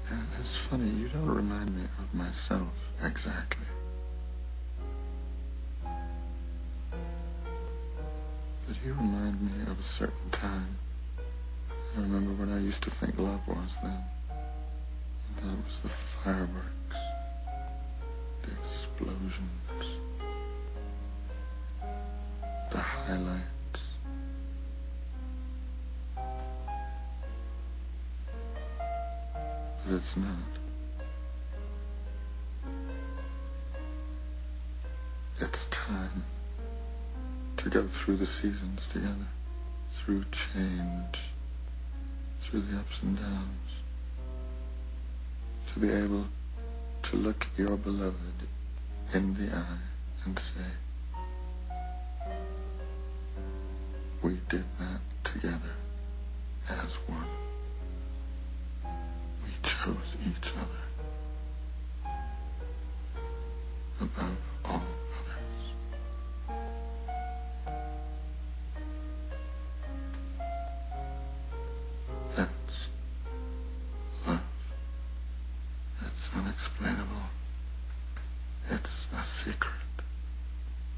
Yeah, it's funny, you don't remind me of myself exactly. But you remind me of a certain time. I remember what I used to think love was then. And that was the fireworks, the explosions, the highlights. But it's not. It's time to go through the seasons together, through change, through the ups and downs, to be able to look your beloved in the eye and say, we did that together as one. We chose each other above all others. That's love. It's unexplainable. It's a secret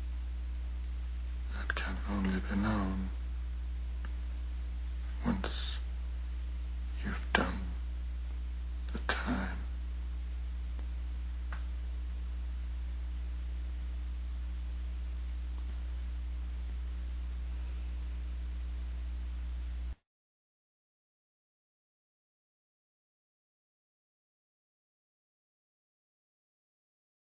that can only be known once